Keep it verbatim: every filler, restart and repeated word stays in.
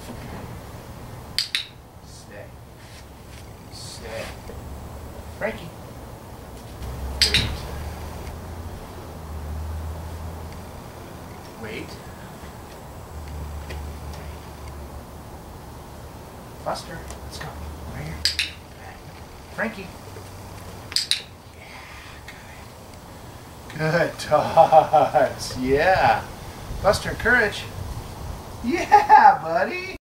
Stay. Stay. Frankie. Wait. Wait. Buster, let's go. Right here. Frankie. Yeah, good. Good dogs. Yeah. Buster, courage. Yeah, buddy.